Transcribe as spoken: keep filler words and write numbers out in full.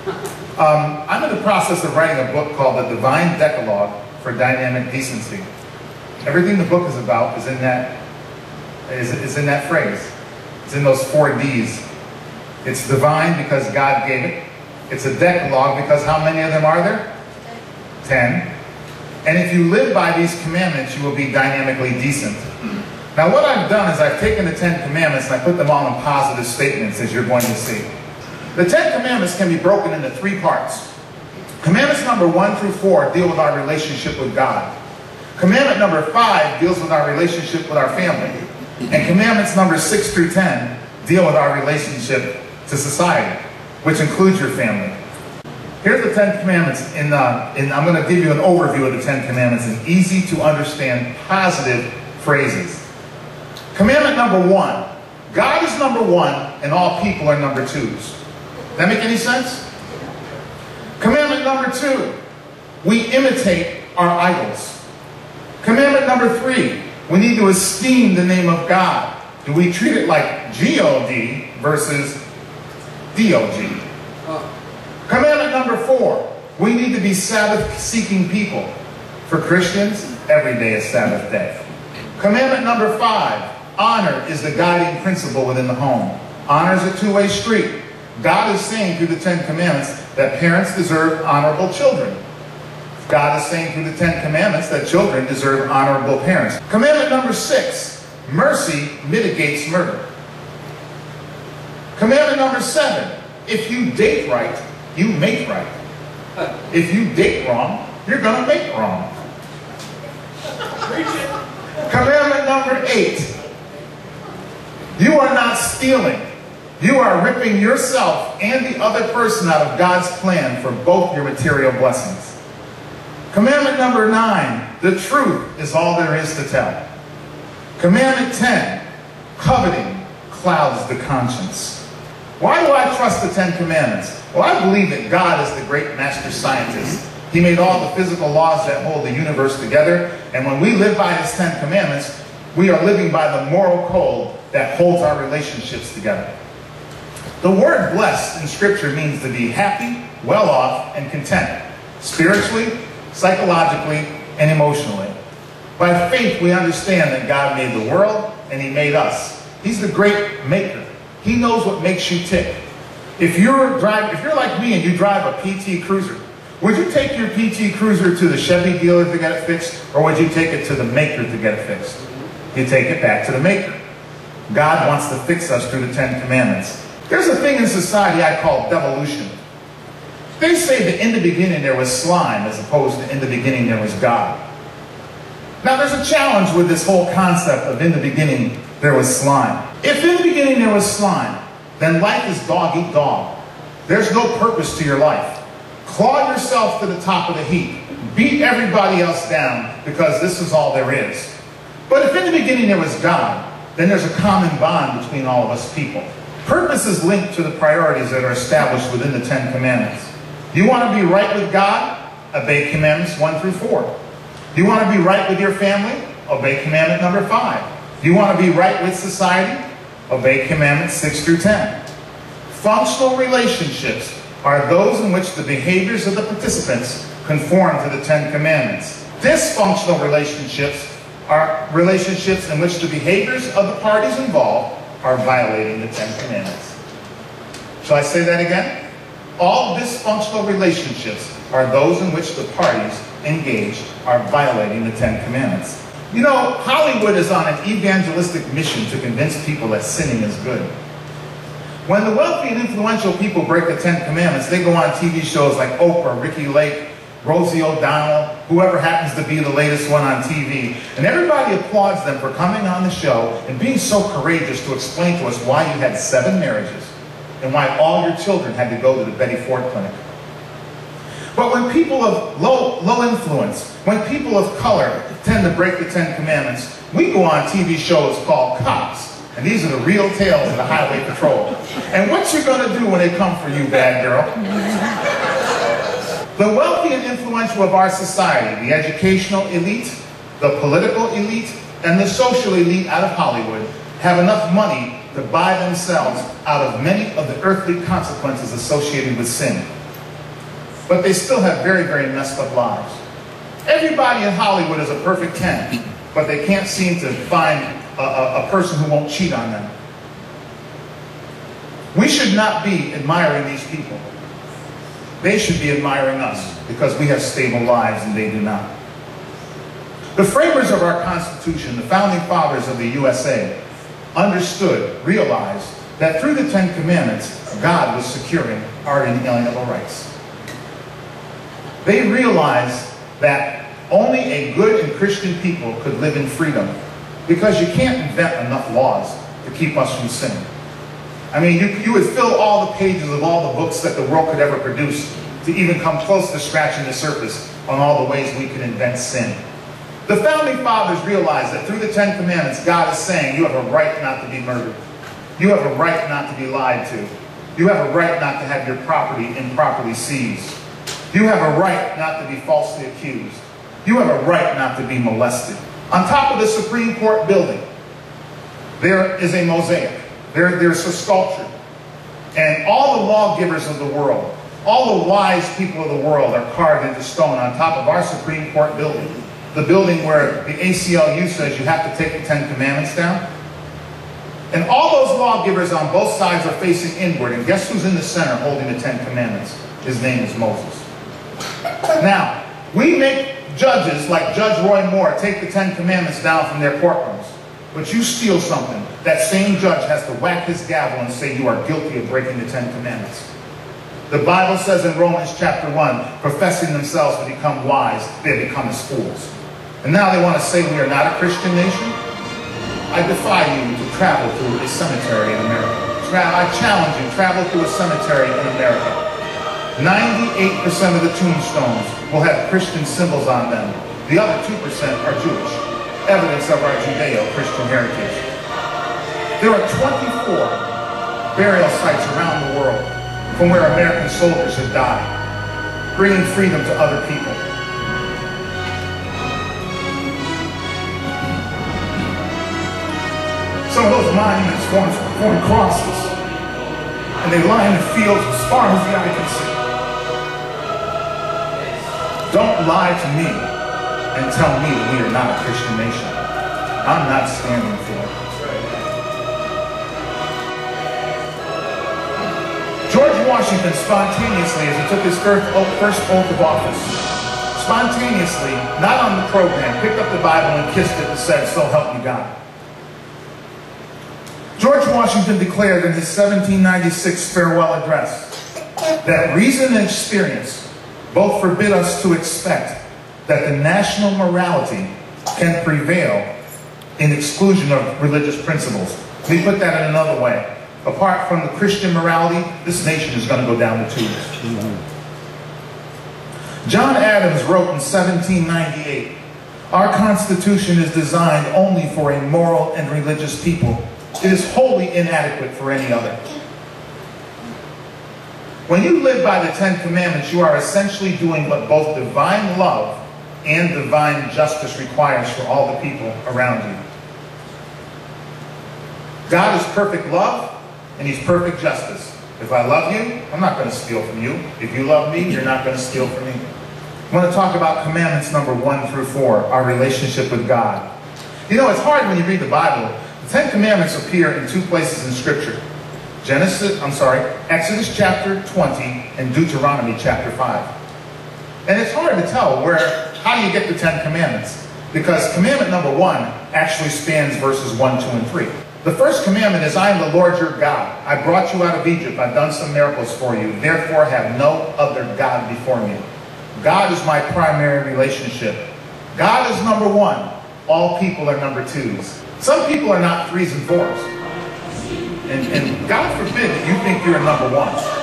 Um, I'm in the process of writing a book called The Divine Decalogue for Dynamic Decency. Everything the book is about is in that, is, is in that phrase. It's in those four D's. It's divine because God gave it. It's a decalogue because how many of them are there? Ten. And if you live by these commandments, you will be dynamically decent. Now what I've done is I've taken the Ten Commandments and I put them all in positive statements, as you're going to see. The Ten Commandments can be broken into three parts. Commandments number one through four deal with our relationship with God. Commandment number five deals with our relationship with our family. And commandments number six through ten deal with our relationship to society, which includes your family. Here's the Ten Commandments, in, uh, in, I'm going to give you an overview of the Ten Commandments in easy to understand positive phrases. Commandment number one, God is number one and all people are number twos. Does that make any sense? Commandment number two, we imitate our idols. Commandment number three, we need to esteem the name of God. Do we treat it like G O D versus D O G? Commandment number four, we need to be Sabbath-seeking people. For Christians, every day is Sabbath day. Commandment number five, honor is the guiding principle within the home. Honor is a two-way street. God is saying through the Ten Commandments that parents deserve honorable children. God is saying through the Ten Commandments that children deserve honorable parents. Commandment number six, mercy mitigates murder. Commandment number seven, if you date right, you make right. If you date wrong, you're going to make wrong. Commandment number eight, you are not stealing. You are ripping yourself and the other person out of God's plan for both your material blessings. Commandment number nine, the truth is all there is to tell. Commandment ten, coveting clouds the conscience. Why do I trust the Ten Commandments? Well, I believe that God is the great master scientist. He made all the physical laws that hold the universe together. And when we live by his Ten Commandments, we are living by the moral code that holds our relationships together. The word blessed in Scripture means to be happy, well off, and content. Spiritually, psychologically, and emotionally. By faith, we understand that God made the world and he made us. He's the great maker. He knows what makes you tick. If you're, drive, if you're like me and you drive a P T Cruiser, would you take your P T Cruiser to the Chevy dealer to get it fixed, or would you take it to the maker to get it fixed? You take it back to the maker. God wants to fix us through the Ten Commandments. There's a thing in society I call devolution. They say that in the beginning there was slime as opposed to in the beginning there was God. Now there's a challenge with this whole concept of in the beginning there was slime. If in the beginning there was slime, then life is dog eat dog. There's no purpose to your life. Claw yourself to the top of the heap. Beat everybody else down because this is all there is. But if in the beginning there was God, then there's a common bond between all of us people. Purpose is linked to the priorities that are established within the Ten Commandments. You want to be right with God? Obey Commandments one through four. You want to be right with your family? Obey Commandment number five. You want to be right with society? Obey Commandments six through ten. Functional relationships are those in which the behaviors of the participants conform to the Ten Commandments. Dysfunctional relationships are relationships in which the behaviors of the parties involved are violating the Ten Commandments. Shall I say that again? All dysfunctional relationships are those in which the parties engaged are violating the Ten Commandments. You know, Hollywood is on an evangelistic mission to convince people that sinning is good. When the wealthy and influential people break the Ten Commandments, they go on T V shows like Oprah, Ricky Lake, Rosie O'Donnell, whoever happens to be the latest one on T V. And everybody applauds them for coming on the show and being so courageous to explain to us why you had seven marriages and why all your children had to go to the Betty Ford Clinic. But when people of low, low influence, when people of color tend to break the Ten Commandments, we go on T V shows called Cops. And these are the real tales of the highway patrol. And what you gonna do when they come for you, bad girl? The wealthy and influential of our society, the educational elite, the political elite, and the social elite out of Hollywood have enough money to buy themselves out of many of the earthly consequences associated with sin. but they still have very, very messed up lives. Everybody in Hollywood is a perfect ten, but they can't seem to find a, a, a person who won't cheat on them. We should not be admiring these people. They should be admiring us because we have stable lives and they do not. The framers of our Constitution, the founding fathers of the U S A, understood, realized that through the Ten Commandments, God was securing our inalienable rights. They realized that only a good and Christian people could live in freedom because you can't invent enough laws to keep us from sinning. I mean, you, you would fill all the pages of all the books that the world could ever produce to even come close to scratching the surface on all the ways we could invent sin. The founding fathers realized that through the Ten Commandments, God is saying you have a right not to be murdered. You have a right not to be lied to. You have a right not to have your property improperly seized. You have a right not to be falsely accused. You have a right not to be molested. On top of the Supreme Court building, there is a mosaic. There, there's a sculpture. And all the lawgivers of the world, all the wise people of the world are carved into stone on top of our Supreme Court building. The building where the A C L U says you have to take the Ten Commandments down. And all those lawgivers on both sides are facing inward. And guess who's in the center holding the Ten Commandments? His name is Moses. Now, we make judges like Judge Roy Moore take the Ten Commandments down from their courtrooms. But you steal something, that same judge has to whack his gavel and say you are guilty of breaking the Ten Commandments. The Bible says in Romans chapter one, professing themselves to become wise, they become as fools. And now they want to say we are not a Christian nation? I defy you to travel through a cemetery in America. Tra I challenge you, travel through a cemetery in America. ninety-eight percent of the tombstones will have Christian symbols on them. The other two percent are Jewish. Evidence of our Judeo-Christian heritage. There are twenty-four burial sites around the world from where American soldiers have died, bringing freedom to other people. Some of those monuments form, form crosses, and they line the fields as far as the eye can see. Don't lie to me and tell me that we are not a Christian nation. I'm not standing for it. George Washington spontaneously, as he took his first oath of office, spontaneously, not on the program, picked up the Bible and kissed it and said, "So help me God." George Washington declared in his seventeen ninety-six farewell address that reason and experience both forbid us to expect that the national morality can prevail in exclusion of religious principles. Let me put that in another way. Apart from the Christian morality, this nation is going to go down the tubes. Mm-hmm. John Adams wrote in seventeen ninety-eight, "Our Constitution is designed only for a moral and religious people. It is wholly inadequate for any other." When you live by the Ten Commandments, you are essentially doing what both divine love and divine justice requires for all the people around you. God is perfect love, and He's perfect justice. If I love you, I'm not going to steal from you. If you love me, you're not going to steal from me. I want to talk about commandments number one through four, our relationship with God. You know, it's hard when you read the Bible. The Ten Commandments appear in two places in Scripture. Genesis, I'm sorry, Exodus chapter twenty and Deuteronomy chapter five. And it's hard to tell where, how do you get the Ten Commandments? Because commandment number one actually spans verses one, two, and three. The first commandment is, "I am the Lord your God. I brought you out of Egypt. I've done some miracles for you. Therefore have no other God before me." God is my primary relationship. God is number one. All people are number twos. Some people are not threes and fours. And, and God forbid that you think you're a number one.